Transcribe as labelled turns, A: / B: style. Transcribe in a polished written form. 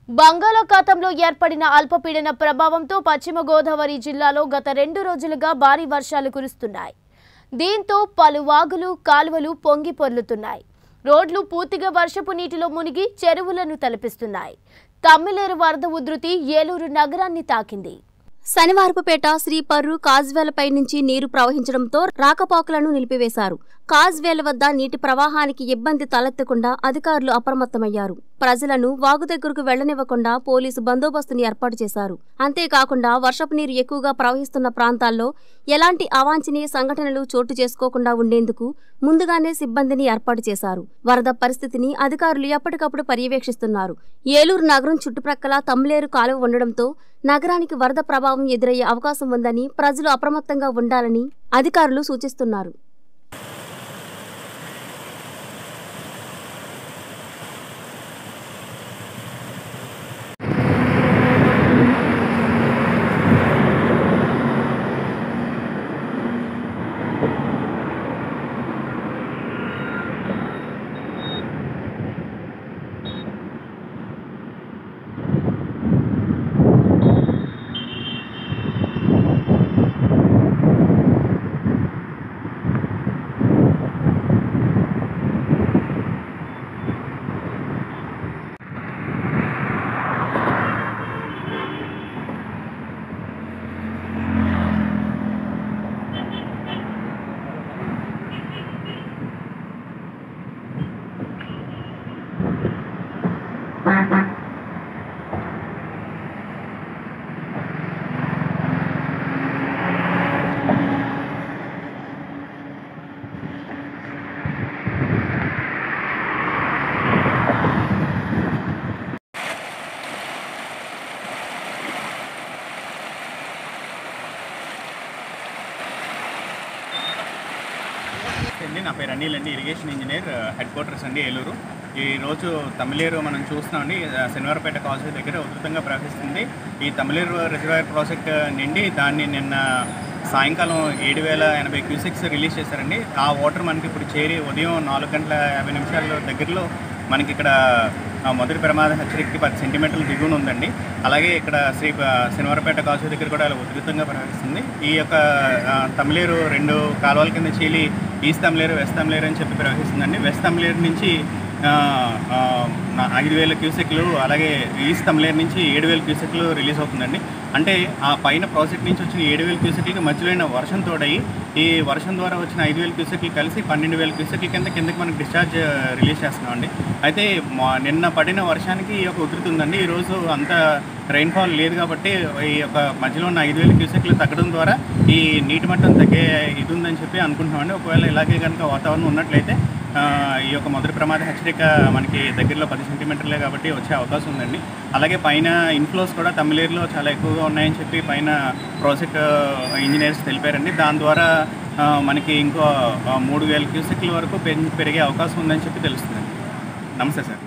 A: బంగాళాఖాతంలో ఏర్పడిన అల్పపీడన ప్రభావంతో పశ్చిమ గోదావరి జిల్లాలో గత 2 రోజులుగా భారీ వర్షాలు కురుస్తున్నాయి. దీంతో పలు వాగులు, కాలువలు పొంగి పొర్లుతున్నాయి. రోడ్లు పూర్తిగా వర్షపు నీటిలో మునిగి చెరువులను తలపిస్తున్నాయి. తమ్మిలేరు వరద ఉధృతి ఏలూరు నగరాన్ని తాకింది.
B: శనివారపుపేట శ్రీపర్రు కాజ్వేలపై నుంచి నీరు ప్రవహించడంతో రాకపోకలను నిలిపివేశారు. కాజ్వేల వద్ద నీటి ప్రవాహానికి ఇబ్బంది తలెత్తకుండా అధికారులు అప్రమత్తమయ్యారు. ప్రజలను వాగు దగ్గరకు వెళ్లనివ్వకుండా పోలీసు బందోబస్తుని ఏర్పాటు చేశారు. అంతేకాకుండా వర్షపు నీరు ఎక్కువగా ప్రవహిస్తున్న ప్రాంతాల్లో ఎలాంటి అవాంఛనీయ సంఘటనలు చోటు చేసుకోకుండా ఉండేందుకు ముందుగానే సిబ్బందిని ఏర్పాటు చేశారు. వరద పరిస్థితిని అధికారులు ఎప్పటికప్పుడు పర్యవేక్షిస్తున్నారు. ఏలూరు నగరం చుట్టుప్రక్కల తమ్మిలేరు కాలువ ఉండడంతో నగరానికి వరద ప్రభావం ఎదురయ్యే అవకాశం ఉందని ప్రజలు అప్రమత్తంగా ఉండాలని అధికారులు సూచిస్తున్నారు.
C: నా పేరు అనిల్ అండి, ఇరిగేషన్ ఇంజనీర్, హెడ్ క్వార్టర్స్ అండి ఏలూరు. ఈరోజు తమ్మిలేరు మనం చూస్తున్నామండి, శనివారపేట కాజ్వే దగ్గర ఉధృతంగా ప్రవహిస్తుంది. ఈ తమ్మిలేరు రిజర్వాయర్ ప్రాజెక్ట్ నిండి దాన్ని నిన్న సాయంకాలం 7080 క్యూసెక్స్ రిలీజ్ చేశారండి. ఆ వాటర్ మనకి ఇప్పుడు చేరి ఉదయం 4:50 దగ్గరలో మనకి ఇక్కడ మొదటి ప్రమాద హెచ్చరికకి 10 సెంటీమీటర్ల దిగువన ఉందండి. అలాగే ఇక్కడ శనివారపేట కాజ్వే దగ్గర కూడా అలా ఉధృతంగా ప్రవహిస్తుంది. ఈ యొక్క తమ్మిలేరు 2 కాలువల కింద చీలి ఈస్ట్ తమ్మిలేరు, వెస్ట్ తమ్మిలేరు అని చెప్పి ప్రవహిస్తుందండి. వెస్ట్ తమ్మిలేరు నుంచి 5000 క్యూసెక్లు, అలాగే ఈస్ట్ తమ్మిలేరు నుంచి 7000 క్యూసెక్లు రిలీజ్ అవుతుందండి. అంటే ఆ పైన ప్రాజెక్ట్ నుంచి వచ్చిన 7000 క్యూసెక్లకి మధ్యలో వర్షం తోడయి ఈ వర్షం ద్వారా వచ్చిన 5000 క్యూసెక్లు కలిసి 12000 క్యూసెక్ల కిందకి మనకి డిశ్చార్జ్ రిలీజ్ చేస్తున్నామండి. అయితే నిన్న పడిన వర్షానికి ఈ యొక్క ఉధృతి ఉందండి. ఈరోజు అంత రెయిన్ఫాల్ లేదు కాబట్టి ఈ యొక్క మధ్యలో ఉన్న 5000 క్యూసెక్లు తగ్గడం ద్వారా ఈ నీటి మట్టం తగ్గే ఇది ఉందని చెప్పి అనుకుంటున్నామండి. ఒకవేళ ఇలాగే కనుక వాతావరణం ఉన్నట్లయితే ఈ యొక్క మొదటి ప్రమాద హెచ్చరిక మనకి దగ్గరలో 10 సెంటీమీటర్లే కాబట్టి వచ్చే అవకాశం ఉందండి. అలాగే పైన ఇన్ఫ్లోస్ కూడా తమ్మిలేరులో చాలా ఎక్కువగా ఉన్నాయని చెప్పి పైన ప్రాజెక్ట్ ఇంజనీర్స్ తెలిపారండి. దాని ద్వారా మనకి ఇంకో 3000 క్యూసెక్ల వరకు పెరిగే అవకాశం ఉందని చెప్పి తెలుస్తుందండి. నమస్తే సార్.